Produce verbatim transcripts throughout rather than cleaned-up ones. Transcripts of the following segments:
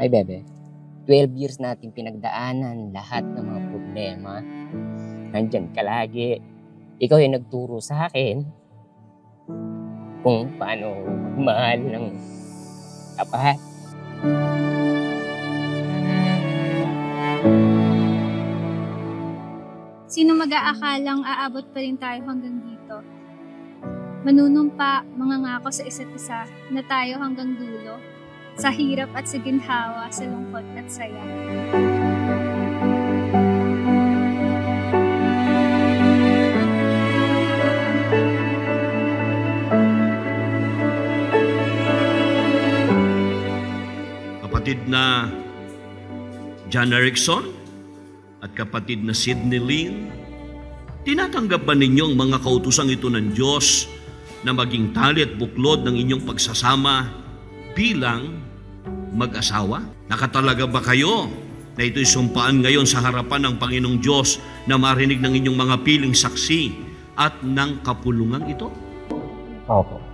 Ay, bebe, twelve years natin pinagdaanan lahat ng mga problema. Nandyan ka lagi. Ikaw yung nagturo sa akin kung paano magmahal ng tapat. Sino mag-aakalang aabot pa rin tayo hanggang dito? Manunumpa, mangangako sa isa't isa na tayo hanggang dulo, sa hirap at sa ginhawa, sa lungkot at saya. Kapatid na John Erickson at kapatid na Sidney Lynn, tinatanggap ba ninyong mga kautosang ito ng Diyos na maging tali at buklod ng inyong pagsasama bilang mag-asawa? Nakatalaga ba kayo na ito'y sumpaan ngayon sa harapan ng Panginoong Diyos na marinig ng inyong mga piling saksi at ng kapulungang ito? Opo.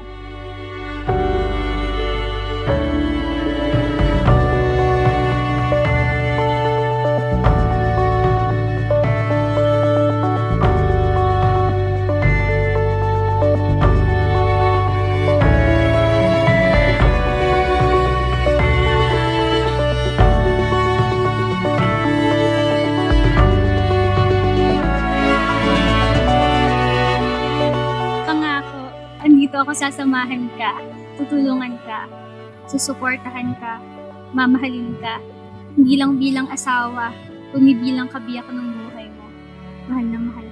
Ako sasamahan ka, tutulungan ka, susuportahan ka, mamahalin ka, hindi lang bilang asawa, kundi bilang kabiyak ng buhay mo. Mahal na mahal.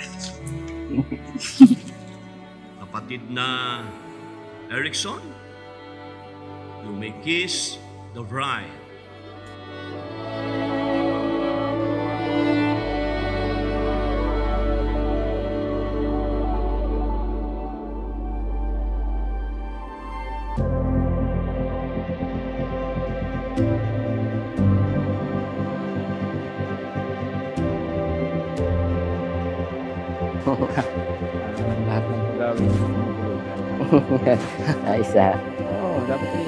Kapatid na Erickson, you may kiss the bride. Lahat ng gagawin mo. Ayos ah. Oo, dapat rin.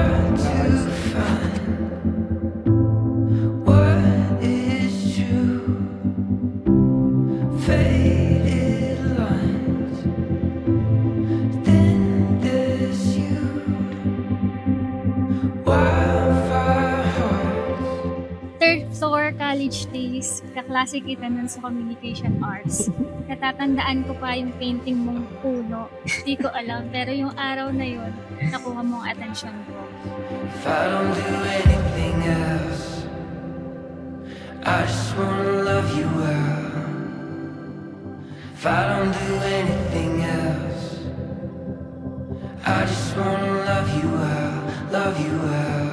College days, kaklase kita nun sa Communication Arts. Natatandaan ko pa yung painting mong puno. Hindi ko alam, pero yung araw na yun, nakuha mong atensyon ko. If I don't do anything else, I just wanna love you well. If I don't do anything else, I just wanna love you well, love you well.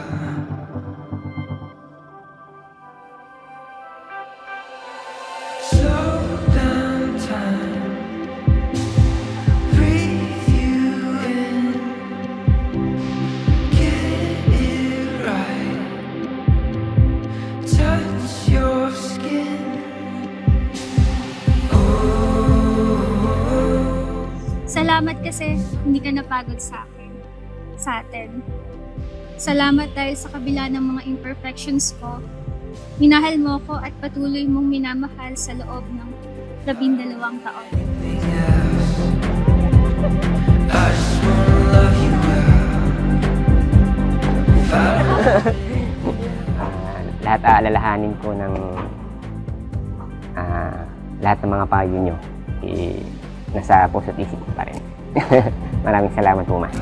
Salamat kasi hindi ka napagod sa akin, sa atin. Salamat dahil sa kabila ng mga imperfections ko, minahal mo ko at patuloy mong minamahal sa loob ng labindalawang taon. uh, lahat aalalahanin ko ng uh, lahat ng mga payo nyo. I- nasa puso't isip ko pa rin. Maraming salamat po, ma.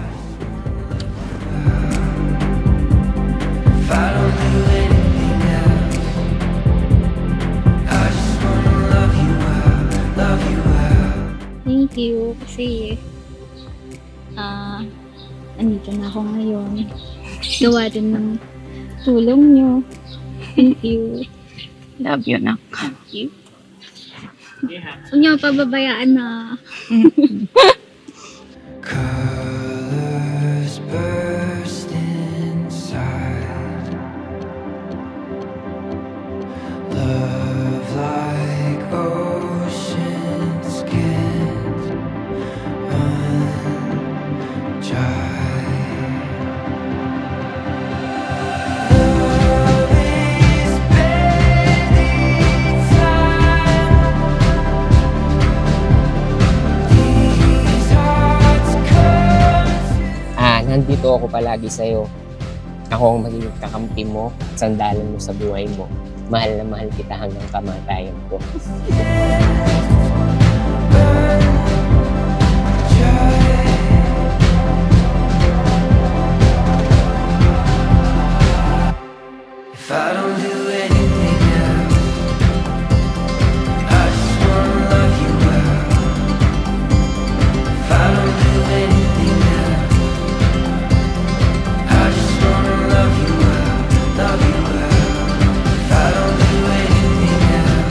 Thank you kasi ah uh, andito na ako ngayon. Gawa din ng tulong nyo. Thank you. Love you, nak. Thank you. Huwag niyo pababayaan na. Colors burst inside. Love like oceans can't run dry. nandito ako palagi sa'yo. Ako ang magiging kakampi mo, sandalan mo sa buhay mo. Mahal na mahal kita hanggang kamatayan ko. If I don't do anything else, I just wanna love you well. If I don't do anything else, I just wanna love you well, love you well. If I don't do anything else,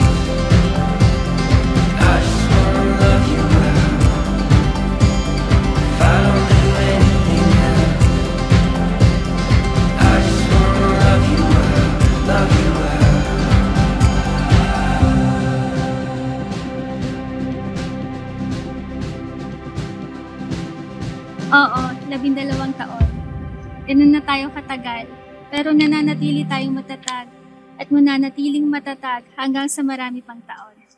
I just wanna love you well. If I don't do anything else, I just wanna love you well, love you well. Oo, labindalawang taon. Ganun na tayo katagal, pero nananatili tayong matatag at mananatiling matatag hanggang sa marami pang taon.